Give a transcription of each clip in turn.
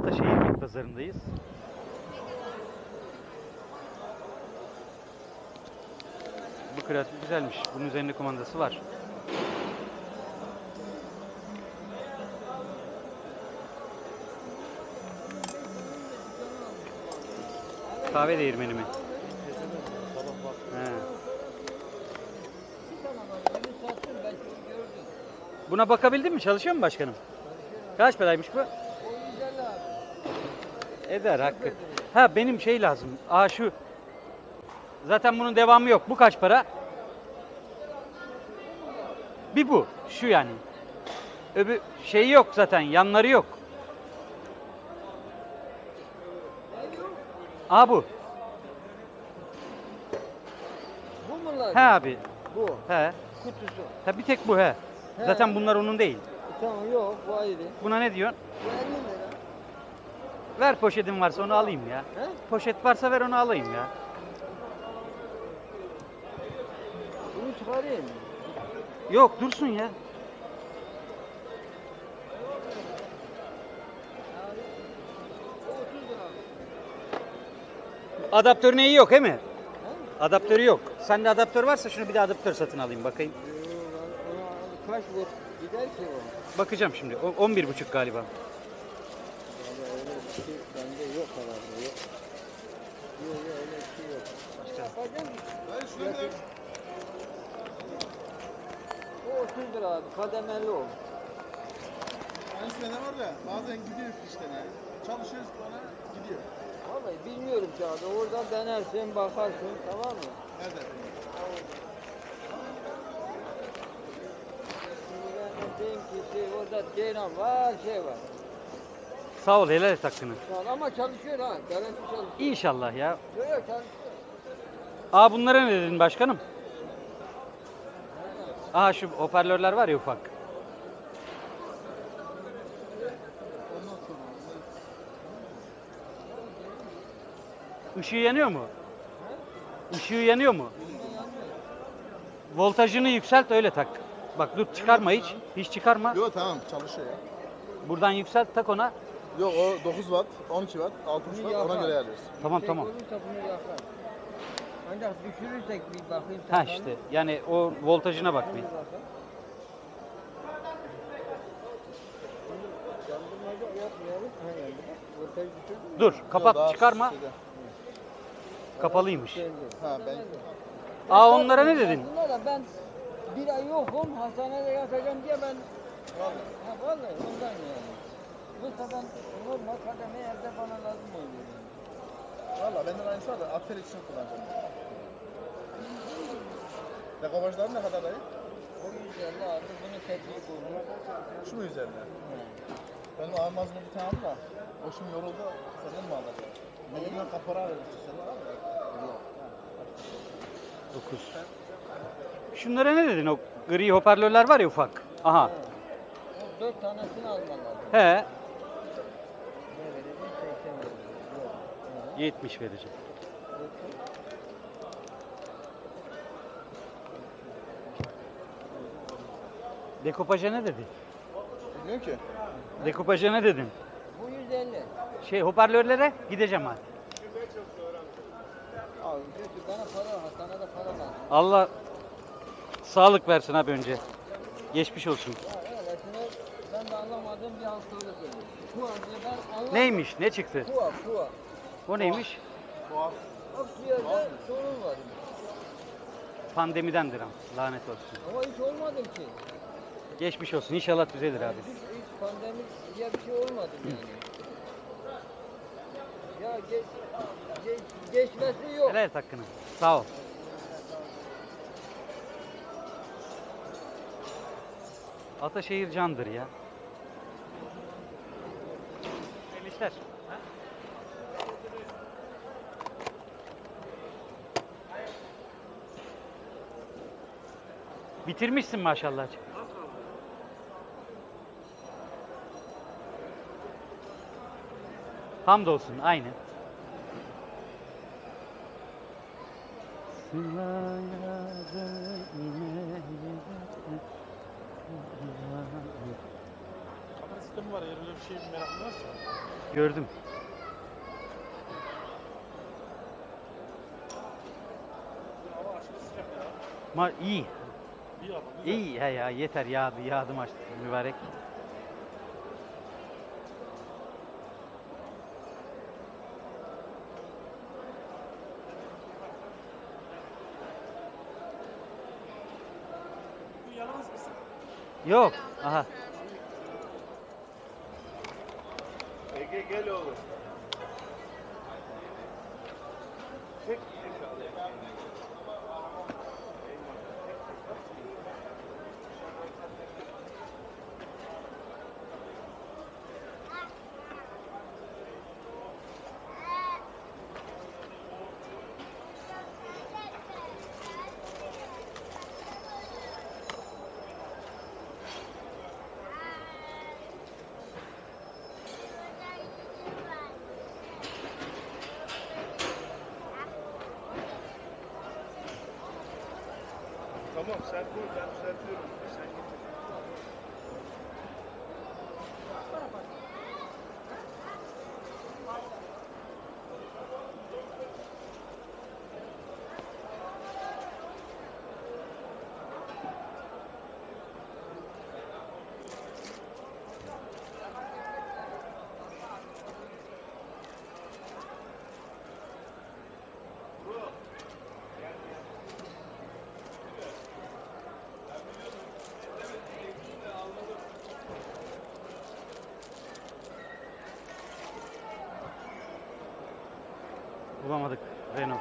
Ataşehir Bit Pazarı'ndayız. Bu kreatif güzelmiş. Bunun üzerinde kumandası var. Kahve değirmeni mi? He. Buna bakabildin mi? Çalışıyor mu başkanım? Kaç paraymış bu? Eder hakkı. Ha benim şey lazım. Aa şu. Zaten bunun devamı yok. Bu kaç para? Bir bu. Şu yani. Öbür şey yok zaten. Yanları yok. Aa bu. Bu mu lan? He abi. Bu. He. Kutusu. Ha bir tek bu he. Zaten bunlar onun değil. Tamam yok bu ayrı. Buna ne diyorsun? Bu 50 lira. Ver poşetin varsa onu alayım ya. He? Poşet varsa ver onu alayım ya. Bunu çıkarayım. Yok dursun ya. Adaptörün iyi yok he mi? Adaptörü yok. Sende adaptör varsa şunu bir de adaptör satın alayım bakayım. Kaç volt gider ki o? Bakacağım şimdi. 11,5 galiba. Vallahi öyle bir şey bende yok herhalde. Yok. Yok öyle bir şey yok. Yapacağım. Ben şuna kadar O 30 lira abi kademeli o. aynı sene var da bazen gidiyor fiştene. Çalışıyoruz sonra gidiyor. Vallahi bilmiyorum ki abi. Orada denersin bakarsın tamam mı? Nerede? Şimdi ben de diyeyim ki şey, orada ceyran var şey var. Sağ ol helal et hakkını. Şu an ama çalışıyor ha. Garanti çalışıyor. İnşallah ya. Yok yok çalışıyor. Aa bunlara ne dedin başkanım? Aha şu hoparlörler var ya ufak. Işığı yanıyor mu? Işığı yanıyor mu? Voltajını yükselt öyle tak. Bak dur çıkarma hiç. Hiç çıkarma. Yok tamam çalışıyor ya. Buradan yükselt tak ona. Yok o 9 watt, 12 watt, 60 watt ona göre ayarlıyoruz. Tamam Şey tamam. olursa bunu yakar. Ancak düşürürsek bir bakayım. Ha takalım. işte yani o voltajına bak bir. Bir bakalım. Yandırmaca yapmayalım. Ha yandı. Voltaj düşürdün mü? Dur Yok, kapat daha çıkarma. şeyde. Kapalıymış. Geldi. Ha ben Aa onlara ne dedin? Aslında da ben bir ay yokum hastanede yatacağım diye ben vallahi ondan yani. Yoksa ben normal kademe evde bana lazım oluyor. valla benden aynısı var da Aktel için kullanacağım. Dekobajları ne kadar dayı? O 150 aldı bunu teknik oldu. Şu mu üzerine? Benim almazım bir tane aldı da. O şimdi yoruldu. Senden mi alacak? Benimle kapora verirsin. Sen de al. Yok. 9. Şunlara ne dedin o gri hoparlörler var ya ufak. Aha. O 4 tanesini alman lazım. He. Ne vereceksin? 80 vereceksin. Yok. 70 vereceğim. Dekopaja ne dedi? Bilmiyorum ki. Dekopaja ne dedin? Bu 150. Şey hoparlörlere gideceğim hadi. Abi diyor ki bana para hastanede para lazım. Allah sağlık versin abi önce. Geçmiş olsun. Ya öylesine ben de anlamadığım bir hastalık öyle. Kuva diye ben anlamadım. Neymiş? Ne çıktı? Kuva. O neymiş? Boğaz. Akciğerde sorun var. Pandemidendir ama. Lanet olsun. Ama hiç olmadı ki. Geçmiş olsun. İnşallah düzelir abi. Hiç pandemi diye bir şey olmadı yani. Ya geçmesi yok. Helal et hakkını. Sağ ol. Ataşehir candır ya. Hayırlı işler. Bitirmişsin maşallah. Hamdolsun aynı. Kapı sistemi var yerine. bir şey merakın varsa. Gördüm. Hava aşırı sıcak ya. İyi. İyi ama güzel. İyi he ya yeter yağdı maç mübarek. Bu yalnız mısın? Yok. Aha. Ege gel oğlum. Çek. Tamam sen koy ben düzeltiyorum. Sen getir. Bulamadık Renault.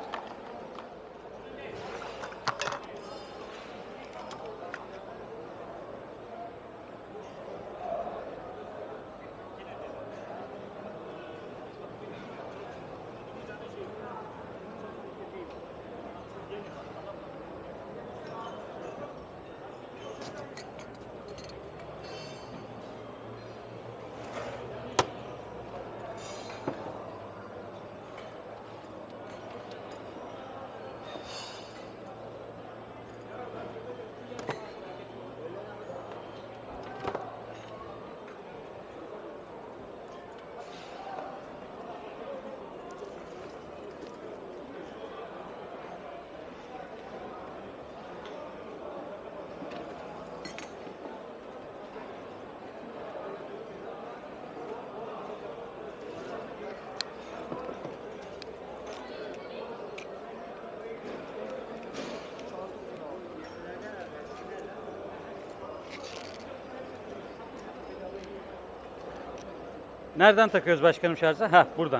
Nereden takıyoruz başkanım şarja? Ha buradan.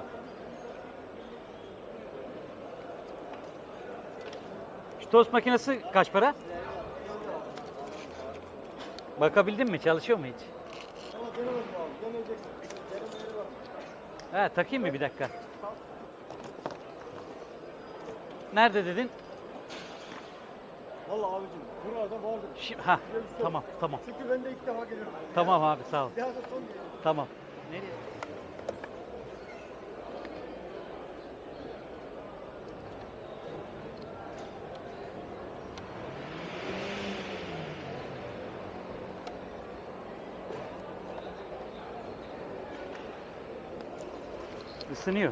Şu tost makinesi kaç para? Bakabildin mi? Çalışıyor mu hiç? Ama denemedim abi. Deneyeceksin. Denemeleri var. Ha takayım mı bir dakika? Nerede dedin? Valla abicim buralarda vardır. Ha tamam. Çünkü ben de ilk defa geliyorum. Tamam abi sağ ol. Bir daha da son geliyorum. Tamam. Nereye? Isınıyor.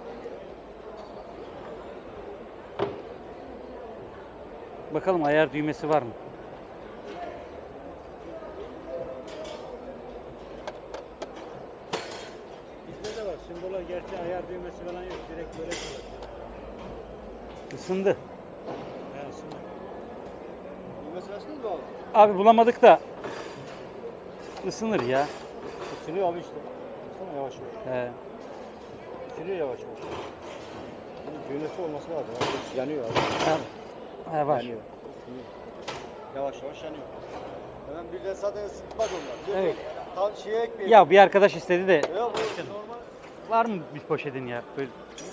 Bakalım ayar düğmesi var mı? Bizde de var. Simbolar gerçi ayar düğmesi falan yok. Direkt böyle çalışıyor. Isındı. Yani şimdi Düğmesi açtınız mı abi? Abi bulamadık da ısınır ya. Isınıyor abi işte. Baksana yavaş yavaş. He. Isınıyor yavaş yavaş. Bunun düğmesi olması lazım. Abi. Yanıyor abi. He var. Yanıyor. Isınıyor. Yavaş yavaş yanıyor. Hemen bir de zaten ısıtmaz onlar. Evet. Tam şeye ekmeyelim. Ya bir arkadaş istedi de Ya bu normal. var mı bir poşetin ya? Böyle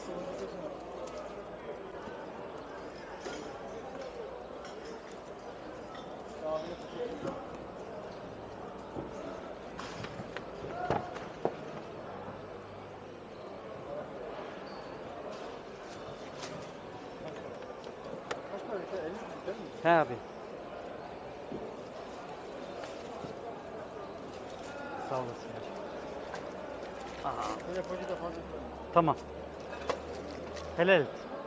Kaç para? 50 değil mi? he abi. Sağ olasın. Telefoncu da fazla. Tamam. Helal et.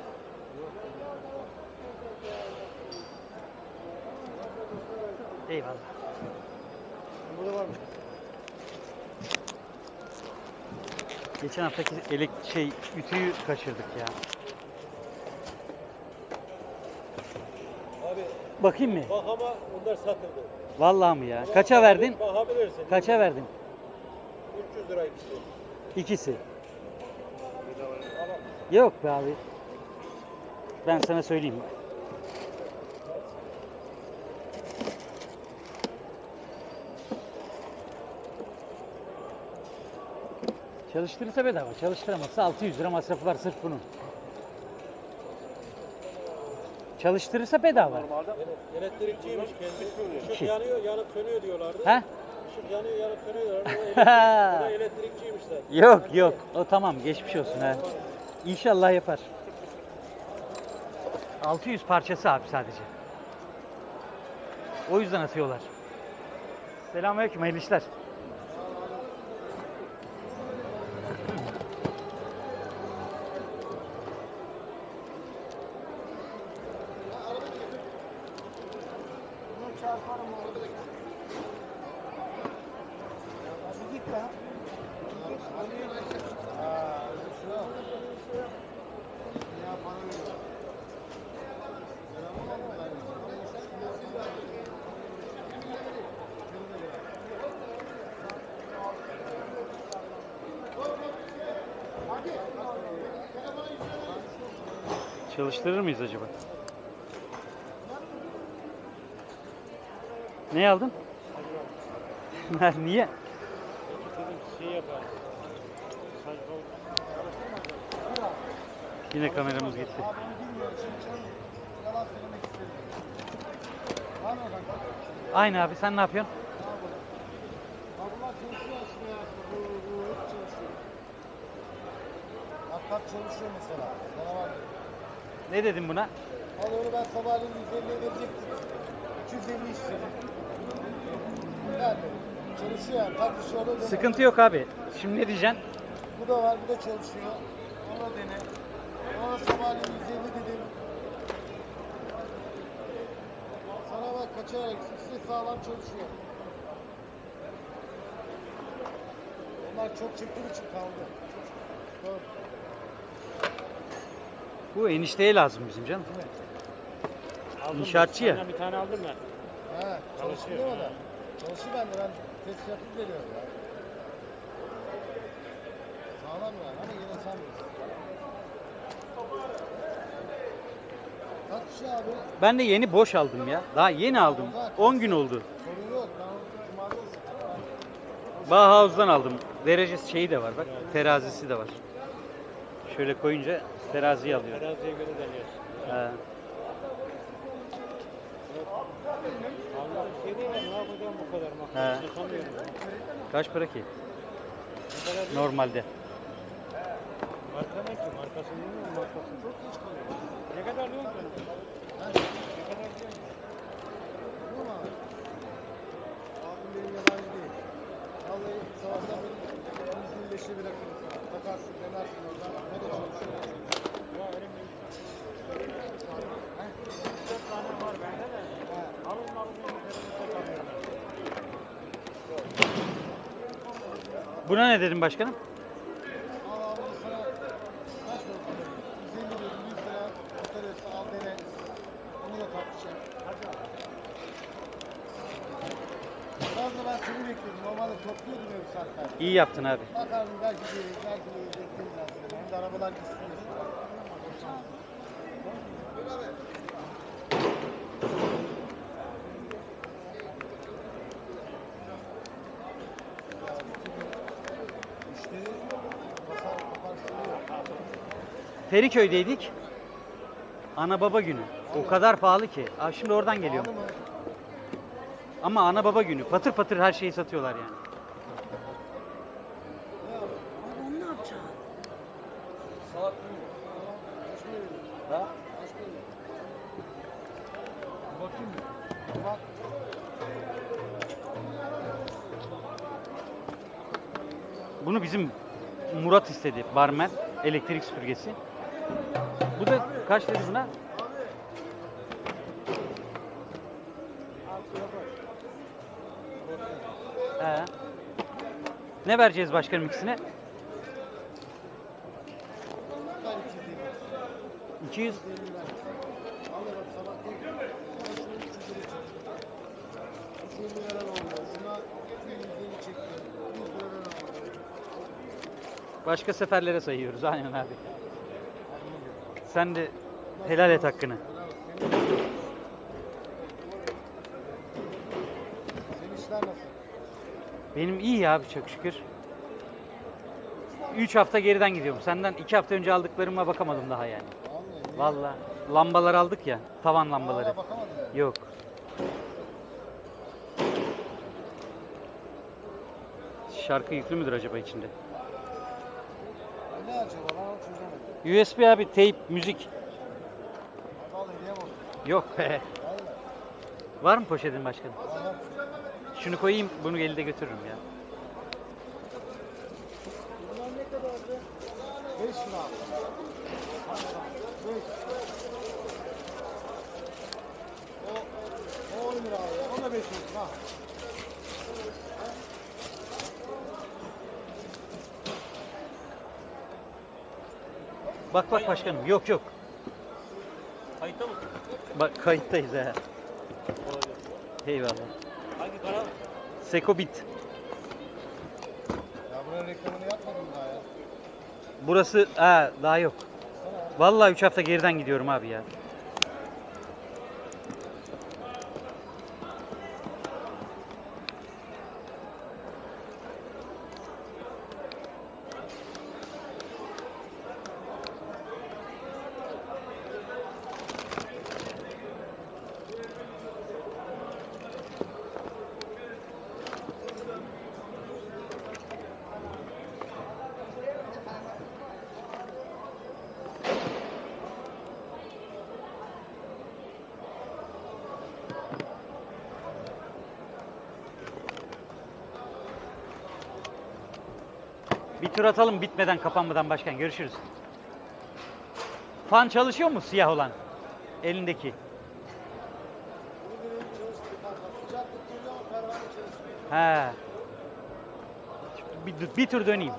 Eyvallah. Burada var mı? Geçen haftaki ütüyü kaçırdık ya. Abi Bakayım mı? bak ama onlar satıldı. Vallahi mi ya? Kaça verdin? Bakabilirsin. Kaça verdin? 300 lira ikisi. İkisi. Yok be abi. Ben sana söyleyeyim. Çalıştırırsa bedava. Çalıştıramazsa 600 lira masrafı var sırf bunun. Çalıştırırsa bedava. Elektrikçiymiş kendi. Işık Kim? yanıyor, yanıp sönüyor diyorlardı. He? Işık yanıyor, yanıp sönüyor diyorlardı. O elektrikçiymiş de. Yok yok. O tamam. Geçmiş olsun ha. İnşallah yapar. 600 parçası abi sadece. O yüzden atıyorlar. Selamünaleyküm. Hayırlı işler. Bir git lan. Ya bana öyle. Çalıştırır mıyız acaba? Ne aldın? Niye? Şey yapar. Yine kameramız gitti. Abi onu bilmiyorum. Şimdi yalan söylemek istemiyorum. Var mı kanka? Aynı abi, sen ne yapıyorsun? Abla çalışıyor aslında ya. Bu hep çalışıyor. Hakikat çalışıyor mesela. Sana var mı? Ne dedin buna? Al onu ben sabahleyin 150'ye verecektim. 250 istedim. Vermedim. Çalışıyor yani. Tartışıyor orada dene. Sıkıntı yok abi. Şimdi ne diyeceksin? Bu da var, bu da çalışıyor. Ona dene. Ona sabahleyin 150 dedim. Sana bak kaçarak ikisi sağlam çalışıyor. Onlar çok çektiği için kaldı. Doğru. Bu enişteye lazım bizim canım. İnşaatçı ya. Senden bir tane aldım ben. He, çalışıyor değil mi o da? Çalışıyor bende, ben test yapıp veriyorum ya. Sağlam yani ama yine sen bilirsin. Kaç kişi abi? Ben de yeni boş aldım ya. Daha yeni aldım. 10 gün oldu. Sorun yok, ben onu cumartesi ısıtacağım. Bauhaus'dan aldım. Derecesi şeyi de var bak. Terazisi de var. Şöyle koyunca teraziyi alıyor. Teraziye göre deniyorsun. He. Vallahi bir şey değil ya, ne yapacağım bu kadar He. makarna satamıyorum. Kaç para ki? Ne kadar değil. Normalde. Marka ne ki? Markasını bilmiyorum. Markasını çok geç kalıyor. Ne kadar diyorsun sen? Ne kadar diyorsun? Bu mu abi? Abim benim yabancı değil. Vallahi sabahtan beri 125'e bırakırız. Takarsın, denersin oradan. O da çalışıyor. Ya öyle mi? 4 tane var bende de. Alın alın satamıyorum. Buna ne dedim başkanım? Al abi sana kaç oldu? 150 dedim, 100 lira otelesi al dene. Onu da tartışacağım. Biraz da ben seni bekledim. Normalde topluyordum öbür saatler. İyi yaptın abi. Bakardım belki gelir, belki gelir, bekledim biraz dedim. Hem de arabalar gitsin. Müşteri basar kopar siliyor. Feriköy'deydik. Ana baba günü. O kadar pahalı ki. Aa, şimdi oradan geliyorum. Pahalı mı? Ama ana baba günü. Patır patır her şeyi satıyorlar yani. Onu ne yapacaksın? Saat mi? Kaç para veriyorsun? Ha? Kaç para veriyorsun? Bakayım mı? Bak. Bunu bizim Murat istedi. Barmen. Elektrik süpürgesi. Bu da kaç dedi buna? He. Ne vereceğiz başkanım ikisine? Ben 200 200. lira. Al bak sabah değil. Şunu 300 lira çektim. 300 liradan oldu. Şuna 250 çektim. 100 liradan oldu. Başka seferlere sayıyoruz. Aynen abi. Sen de helal et hakkını. Senin işler nasıl? Benim iyi ya abi çok şükür. 3 hafta geriden gidiyorum. Senden 2 hafta önce aldıklarıma bakamadım daha yani. Vallahi. Vallahi lambalar aldık ya. Tavan lambaları. Hala bakamadın yani. Yok. Şarkı yüklü müdür acaba içinde? Ne acaba lan onu çözemedim. USB abi, teyp, müzik. Vallahi hediye olsun. Yok be. Vallahi. Var mı poşetin başkanım? Aha. Şunu koyayım, bunu elde götürürüm ya. Bunlar ne kadardı? 5 lira. 5. O 10 lira abi. O da 5 olsun ha. Bak bak başkanım, yok yok. Kayıtta mısın? Bak kayıttayız he. Eyvallah. Hangi kanal? Sekobit. Ya buranın reklamını yapmadım daha ya. Burası daha yok. Vallahi 3 hafta geriden gidiyorum abi ya. Bir tur atalım bitmeden, kapanmadan başkan. Görüşürüz. Fan çalışıyor mu siyah olan? Elindeki. Bunu benim çalıştırdım kanka. Sıcaklık geliyor ama pervane çalışmıyor. He. Bir tur döneyim.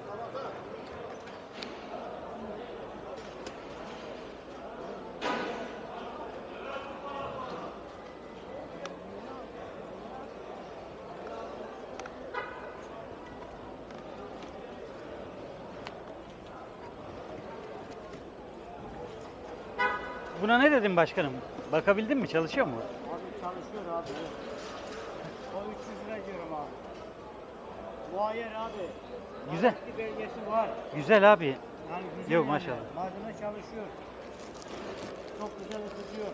Buna ne dedim başkanım? Bakabildin mi? Çalışıyor mu? Abi çalışıyor abi. O 300 lira diyorum abi. Muayyer abi. Güzel. Garanti belgesi var. Güzel abi. Yani güzel Yok, yani. maşallah. Malzeme çalışıyor. Çok güzel ısıtıyor.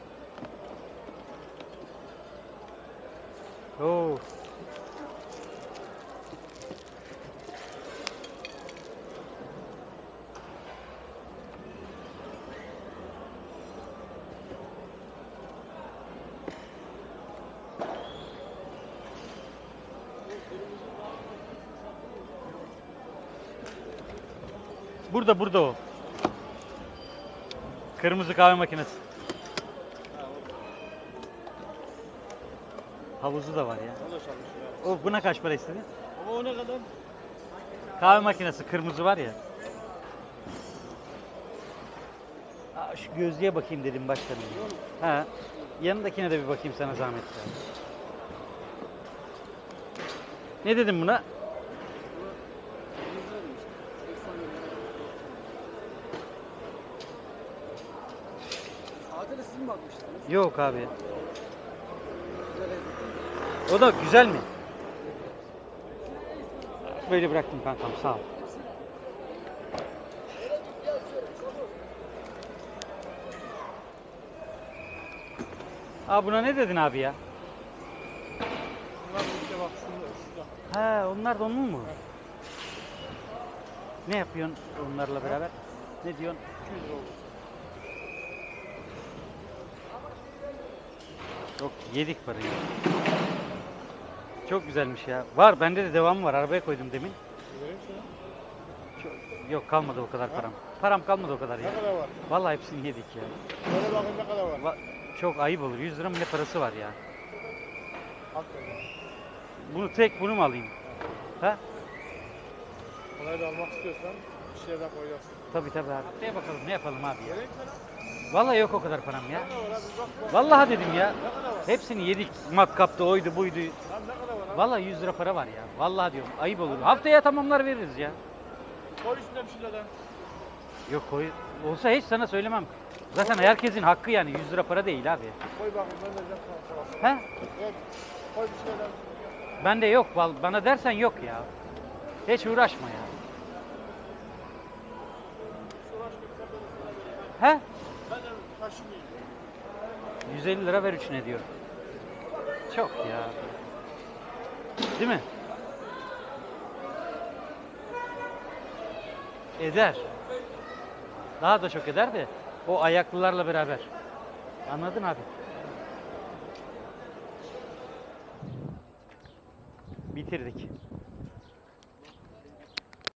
Oo. Burada o. Kırmızı kahve makinesi. Havuzu da var ya. O da çalışıyor abi. O buna kaç para istedi? Ama o ne kadar? Kahve makinesi kırmızı var ya. Şu gözlüğe bakayım dedim başkanım. Ha. Yanındakine de bir bakayım sana zahmet. Ya. Ne dedim buna? Adile siz mi bakmıştınız? Yok abi. O da güzel mi? Böyle bıraktım kankam, sağ ol. Buna ne dedin abi ya? Bunlar işte bak şurada. Ha, onlar da onun mu? Ne yapıyorsun onlarla beraber? Ne diyorsun? 200 lira oldu. Yok, yedik parayı. Çok güzelmiş ya. Var, bende de devamı var. Arabaya koydum demin. Yok kalmadı o kadar param. Param kalmadı o kadar ya. Ne kadar var? Vallahi hepsini yedik ya. Şöyle bakın ne kadar var. Çok ayıp olur. 100 lira mı ne parası var ya. Hakikaten. Bunu mu alayım? Ha? Bunları da almak istiyorsan bir şeyden koyacaksın. Tabii abi. Haftaya bakalım ne yapalım abi ya. Gerek sana. Vallahi yok o kadar param ya. Ne kadar var abi? Bak bak. Vallahi dedim ya. Ne kadar var? Hepsini yedik. Matkaptı, oydu, buydu. Lan ne kadar var abi? Vallahi 100 lira para var ya. Vallahi diyorum. Ayıp olur. Haftaya tamamlar veririz ya. Koy üstüne bir şeylerden. Yok koy. Olsa hiç sana söylemem. Zaten herkesin hakkı yani. 100 lira para değil abi. Koy bakayım ben vereceğim sana. He? Evet. Koy bir şeylerden. Bende yok. Bana dersen yok ya. Hiç uğraşma ya. He? Ben de taşımayayım. 150 lira ver üçüne diyor. Çok ya. Değil mi? Eder. Daha da çok eder de o ayaklılarla beraber. Anladın abi? Bitirdik.